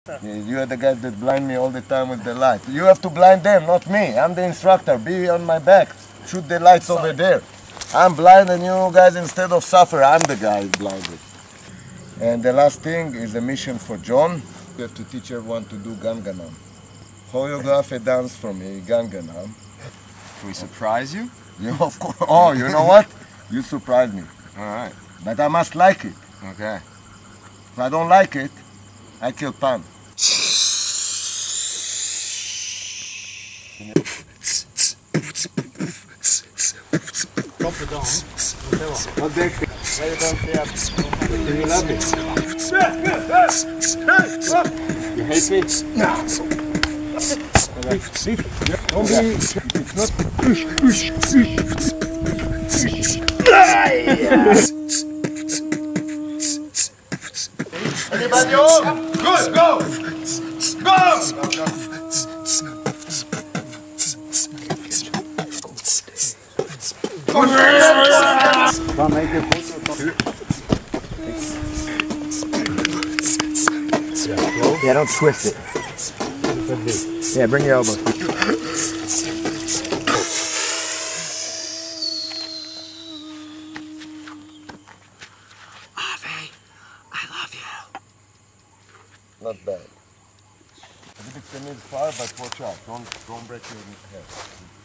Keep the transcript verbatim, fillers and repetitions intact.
You are the guys that blind me all the time with the light. You have to blind them, not me. I'm the instructor. Be on my back. Shoot the lights Sorry. over there. I'm blind and you guys, instead of suffer, I'm the guy blinded. And the last thing is a mission for John. You have to teach everyone to do Ganganam. Choreograph a dance for me, Ganganam. Can we surprise you? You of course. Oh, you know what? You surprise me. All right. But I must like it. Okay. If I don't like it, I kill Pan. Drop it down. What they think? Why you don't say do you love me? You hate me? No. Don't be. It's not. Anybody home? Good, go! Go! Come make a photo. Yeah, don't twist it. Yeah, bring your elbow. Avi, I love you. Not bad. A bit far, but watch out. Don't, don't break your head.